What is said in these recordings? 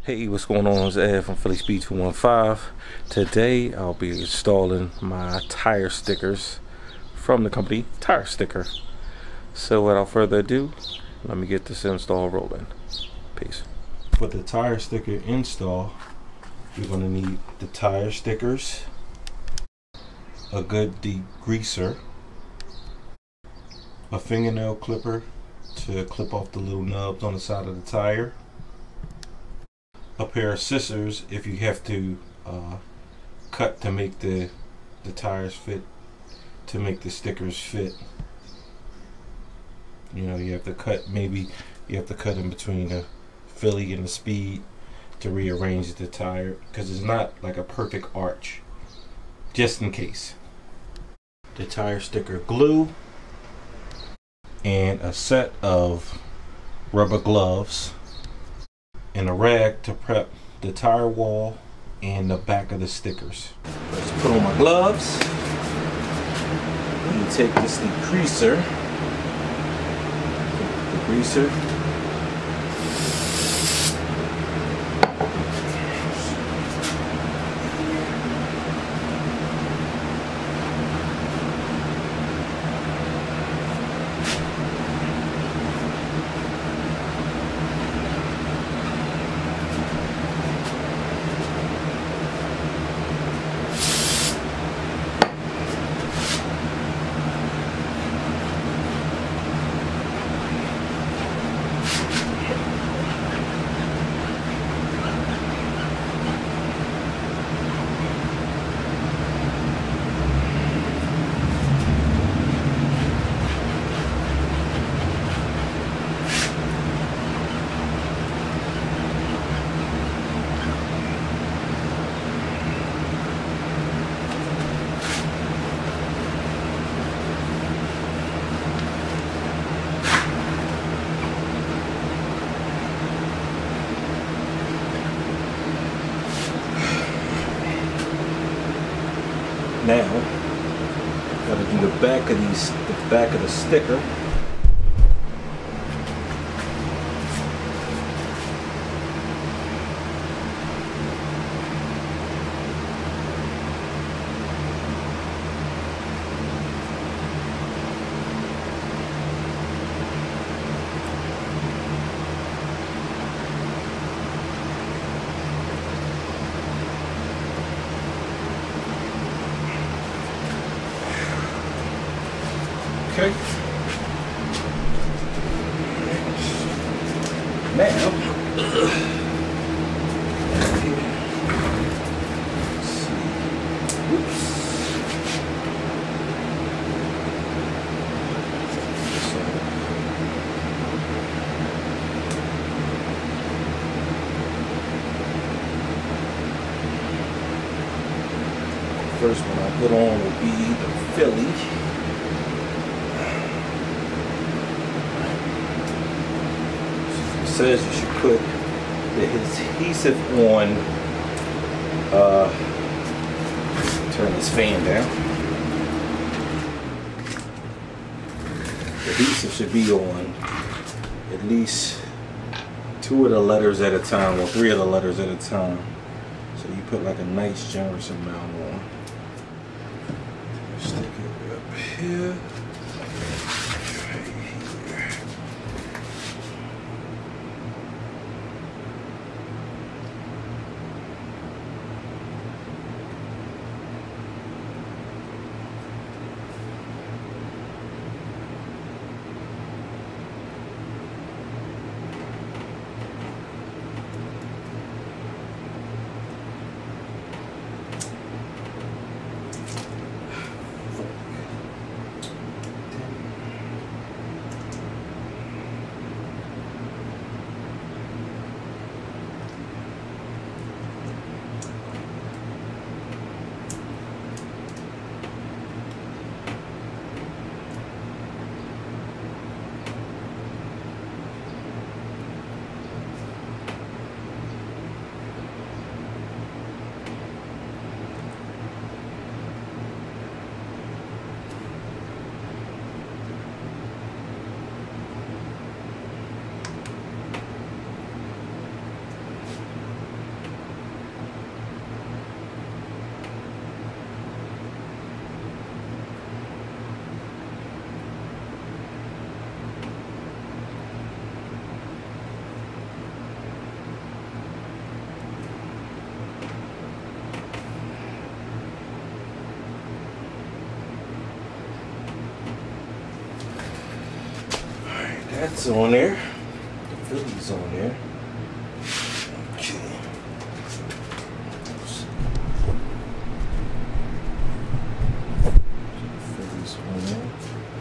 Hey, what's going on? It's Ed from Philly Speed 215. Today I'll be installing my tire stickers from the company Tire Sticker. So without further ado, let me get this install rolling. Peace. For the tire sticker install, you're going to need the tire stickers, a good degreaser, a fingernail clipper to clip off the little nubs on the side of the tire, a pair of scissors if you have to cut to make the tires fit, to make the stickers fit. You know, you have to cut, maybe you have to cut in between the Philly and the Speed to rearrange the tire, because it's not like a perfect arch, just in case. The tire sticker glue and a set of rubber gloves and a rag to prep the tire wall and the back of the stickers. Let's put on my gloves. Let me take this degreaser. Now, gotta do the back of the sticker. Okay. Now, let's see. Oops. First one I put on will be the Philly. Says you should put the adhesive on, turn this fan down. The adhesive should be on at least 2 of the letters at a time, or 3 of the letters at a time. So you put like a nice generous amount on. Stick it up here. That's on there. The Phillies on there. Okay. Phillies on there.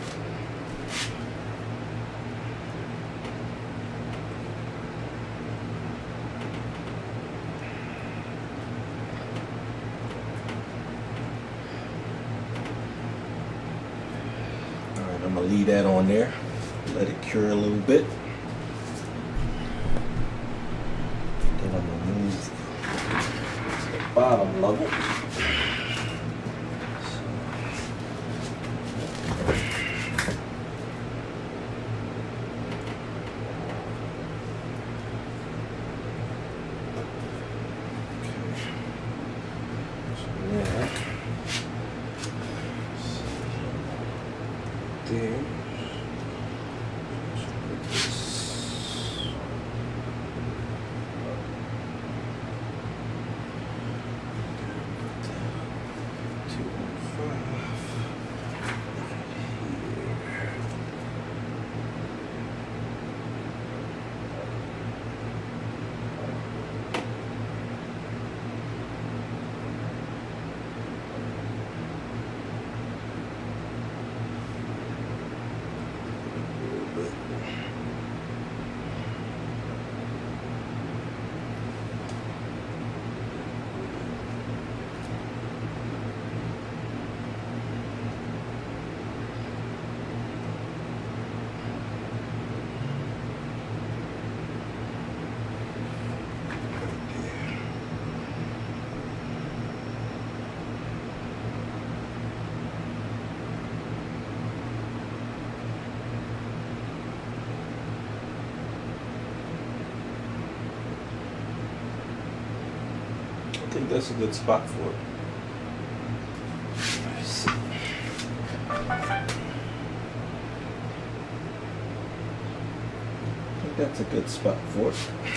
Alright, I'm gonna leave that on there. Let it cure a little bit. Then I'm gonna move to the bottom level. There. I think that's a good spot for it. Let's see. I think that's a good spot for it.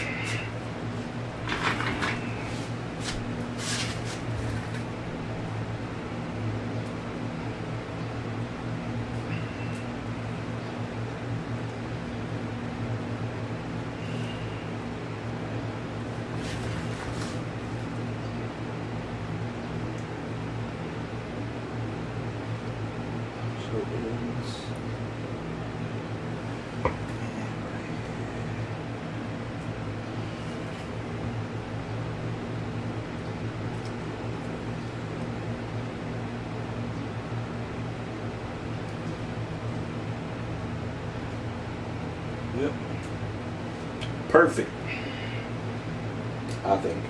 Yep. Perfect, I think.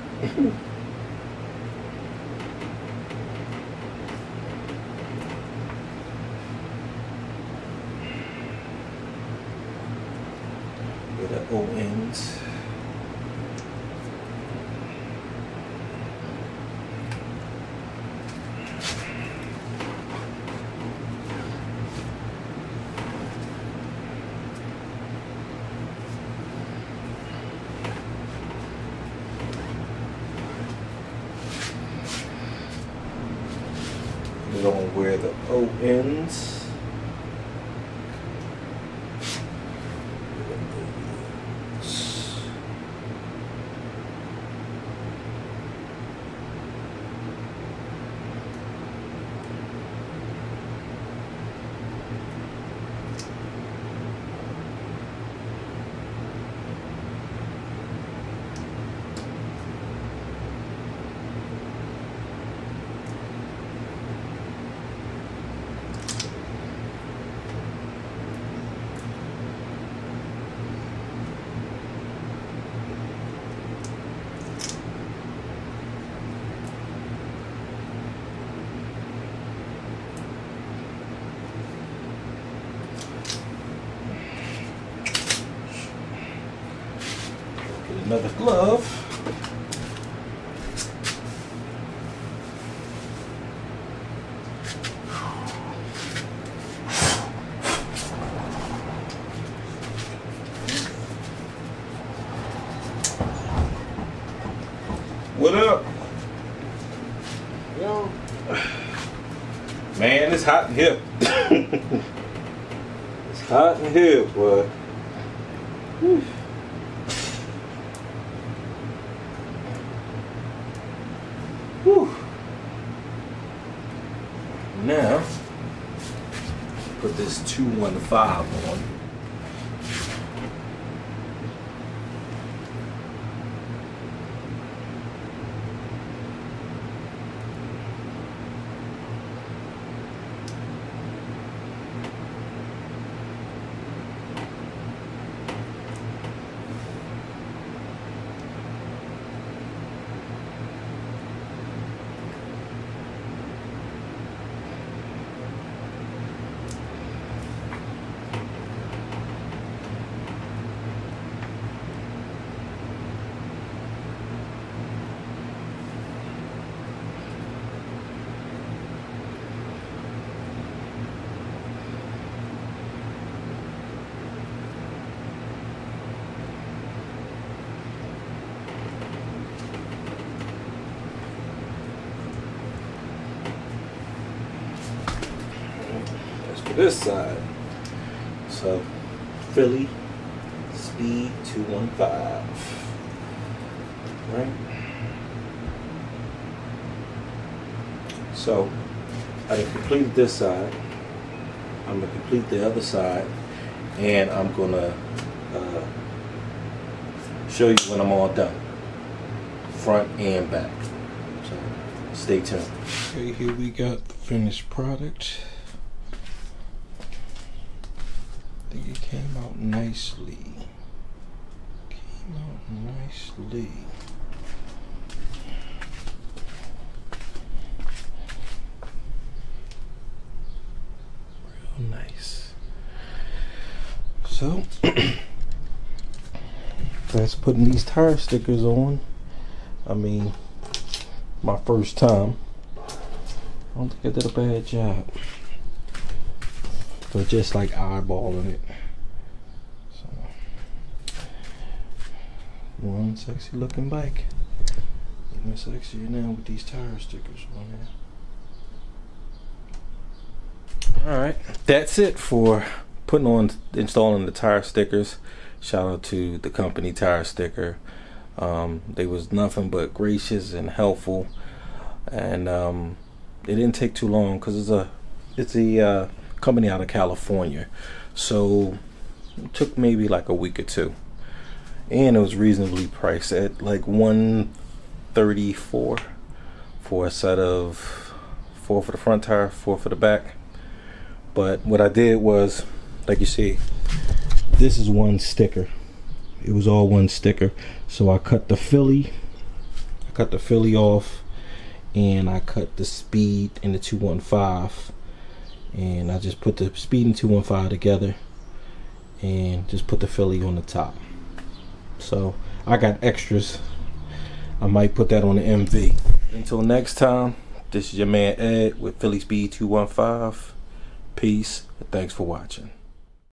Where the O ends. On where the O ends. Another glove. What up? Yo. Man, it's hot in here. It's hot in here, boy. Whew. Whew. Now, put this 215 on. This side, so Philly Speed 215, right? So I have completed this side. I'm gonna complete the other side, and I'm gonna show you when I'm all done, front and back. So stay tuned. Okay, here we got the finished product. I think it came out nicely. Came out nicely. Real nice. So that's putting these tire stickers on. I mean, my first time. I don't think I did a bad job. But just like eyeballing it. So, one sexy looking bike. Even sexier now with these tire stickers on there. Alright, that's it for installing the tire stickers. Shout out to the company Tire Sticker. They was nothing but gracious and helpful, and it didn't take too long because it's a company out of California, so it took maybe like a week or two, and it was reasonably priced at like $134 for a set of 4 for the front tire, 4 for the back. But what I did was, like you see, this is one sticker. It was all one sticker, so I cut the Philly off, and I cut the Speed and the 215. And I just put the Speed and 215 together and just put the Philly on the top. So I got extras. I might put that on the MV. Until next time, this is your man Ed with Philly Speed 215. Peace. Thanks for watching.